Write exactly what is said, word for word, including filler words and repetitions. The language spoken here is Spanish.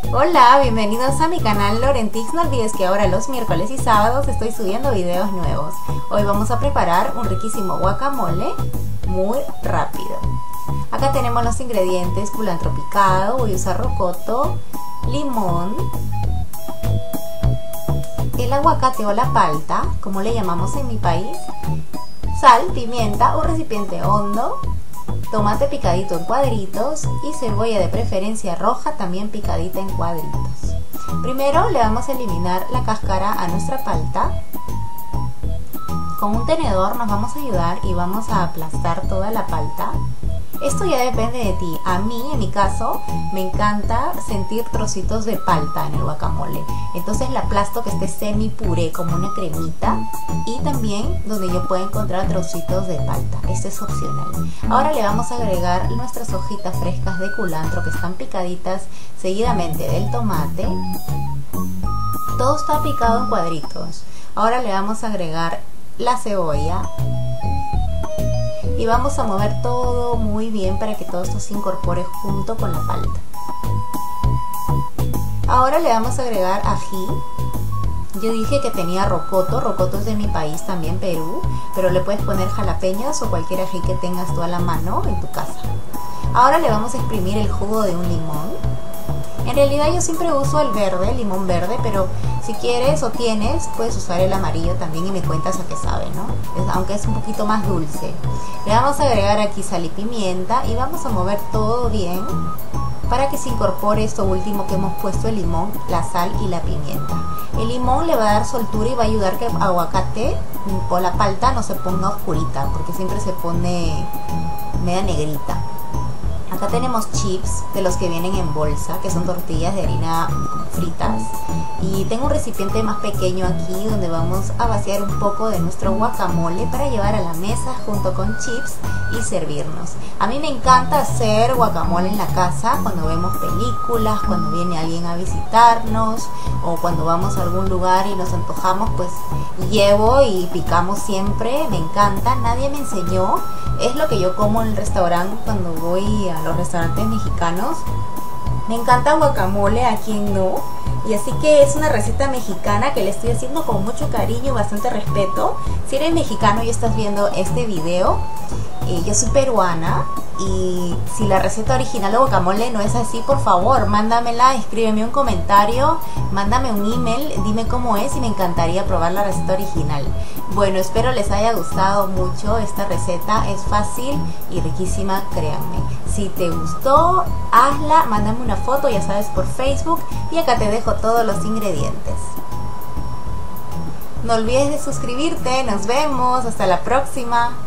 Hola, bienvenidos a mi canal Lorentix. No olvides que ahora los miércoles y sábados estoy subiendo videos nuevos. Hoy vamos a preparar un riquísimo guacamole muy rápido. Acá tenemos los ingredientes: culantro picado, voy a usar rocoto, limón, el aguacate o la palta, como le llamamos en mi país, sal, pimienta, un recipiente hondo, tomate picadito en cuadritos y cebolla de preferencia roja también picadita en cuadritos. Primero le vamos a eliminar la cáscara a nuestra palta. Con un tenedor nos vamos a ayudar y vamos a aplastar toda la palta. Esto ya depende de ti. A mí, en mi caso, me encanta sentir trocitos de palta en el guacamole. Entonces la aplasto que esté semi puré, como una cremita. Y también donde yo pueda encontrar trocitos de palta. Este es opcional. Ahora le vamos a agregar nuestras hojitas frescas de culantro que están picaditas seguidamente del tomate. Todo está picado en cuadritos. Ahora le vamos a agregar la cebolla. Y vamos a mover todo muy bien para que todo esto se incorpore junto con la palta. Ahora le vamos a agregar ají. Yo dije que tenía rocoto, rocoto es de mi país también, Perú, pero le puedes poner jalapeños o cualquier ají que tengas tú a la mano en tu casa. Ahora le vamos a exprimir el jugo de un limón. En realidad yo siempre uso el verde, el limón verde, pero si quieres o tienes, puedes usar el amarillo también y me cuentas a qué sabe, ¿no? Es, aunque es un poquito más dulce. Le vamos a agregar aquí sal y pimienta y vamos a mover todo bien para que se incorpore esto último que hemos puesto, el limón, la sal y la pimienta. El limón le va a dar soltura y va a ayudar que el aguacate o la palta no se ponga oscurita, porque siempre se pone media negrita. Acá tenemos chips de los que vienen en bolsa, que son tortillas de harina fritas. Y tengo un recipiente más pequeño aquí donde vamos a vaciar un poco de nuestro guacamole para llevar a la mesa junto con chips y servirnos. A mí me encanta hacer guacamole en la casa cuando vemos películas, cuando viene alguien a visitarnos o cuando vamos a algún lugar y nos antojamos, pues llevo y picamos siempre. Me encanta, nadie me enseñó. Es lo que yo como en el restaurante cuando voy a los restaurantes mexicanos. Me encanta guacamole, a quien no. Y así que es una receta mexicana que le estoy haciendo con mucho cariño y bastante respeto. Si eres mexicano y estás viendo este video, eh, yo soy peruana. Y si la receta original de guacamole no es así, por favor, mándamela, escríbeme un comentario, mándame un email, dime cómo es y me encantaría probar la receta original. Bueno, espero les haya gustado mucho esta receta, es fácil y riquísima, créanme. Si te gustó, hazla, mándame una foto, ya sabes, por Facebook, y acá te dejo todos los ingredientes. No olvides de suscribirte, nos vemos, hasta la próxima.